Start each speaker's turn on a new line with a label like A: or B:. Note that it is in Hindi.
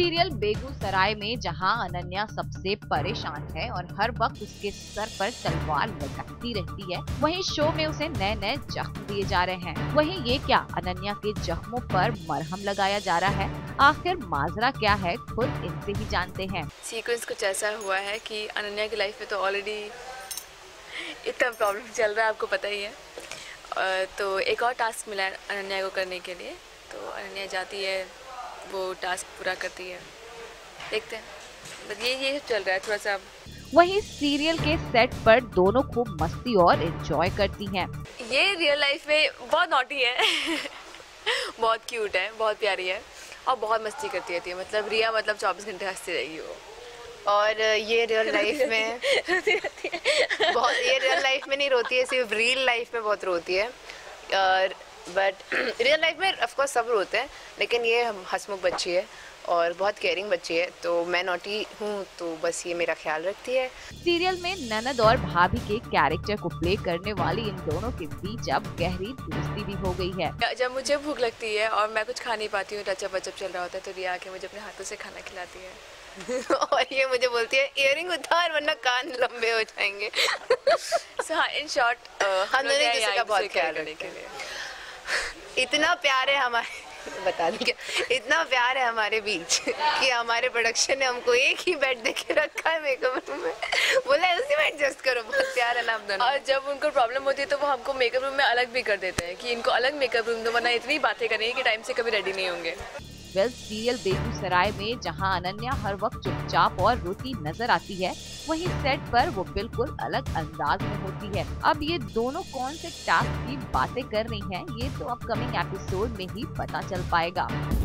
A: सीरियल बेगूसराय में जहां अनन्या सबसे परेशान है और हर वक्त उसके सर पर तलवार लटकती रहती है, वहीं शो में उसे नए नए जख्म दिए जा रहे हैं। वहीं ये क्या अनन्या के जख्मों पर मरहम लगाया जा रहा है? आखिर माजरा क्या है, खुद इनसे ही जानते हैं।
B: सीक्वेंस कुछ ऐसा हुआ है कि अनन्या की लाइफ में तो ऑलरेडी इतना प्रॉब्लम चल रहा है, आपको पता ही है। तो एक और टास्क मिला है अनन्या को करने के लिए, तो अनन्या जाती है, वो टास्क पूरा करती है। देखते हैं, बस ये चल रहा है थोड़ा सा।
A: वहीं सीरियल के सेट पर दोनों खूब मस्ती और एंजॉय करती हैं।
B: ये रियल लाइफ में बहुत नॉटी है बहुत क्यूट है, बहुत प्यारी है और बहुत मस्ती करती रहती है। मतलब रिया 24 घंटे हंसती रहेगी वो।
C: और ये रियल लाइफ में बहुत, ये रियल लाइफ में नहीं रोती है, सिर्फ रियल लाइफ में बहुत रोती है। बट रियल लाइफ में ऑफ कोर्स सब रोते हैं, लेकिन ये हंसमुख बच्ची है और बहुत केयरिंग बच्ची है। तो मैं नॉटी हूँ तो बस ये मेरा ख्याल रखती है।
A: सीरियल में ननद और भाभी के कैरेक्टर को प्ले करने वाली इन दोनों के बीच अब गहरी दोस्ती भी हो गई है।
B: जब मुझे भूख लगती है और मैं कुछ खा नहीं पाती हूँ, टचअप वचअप चल रहा होता है, तो रिया आके मुझे अपने हाथों से खाना खिलाती है
C: और ये मुझे बोलती है इयरिंग उतार वरना कान लंबे हो जाएंगे।
B: हाँ, इन शॉर्ट
C: हम दोनों किसी का बहुत ख्याल रखने के लिए। इतना प्यार है हमारे, बता दें क्या, इतना प्यार है हमारे बीच कि हमारे प्रोडक्शन ने हमको एक ही बेड देके रखा है मेकअप रूम में, बोला उसी में एडजस्ट करो। बहुत प्यार है ना आप दोनों।
B: और जब उनको प्रॉब्लम होती है तो वो हमको मेकअप रूम में अलग भी कर देते हैं कि इनको अलग मेकअप रूम दो, वरना इतनी बातें करेंगे कि टाइम से कभी रेडी नहीं होंगे।
A: सीरियल बेगूसराय में जहां अनन्या हर वक्त चुपचाप और रोती नजर आती है, वहीं सेट पर वो बिल्कुल अलग अंदाज में होती है। अब ये दोनों कौन से टास्क की बातें कर रही हैं, ये तो अपकमिंग एपिसोड में ही पता चल पाएगा।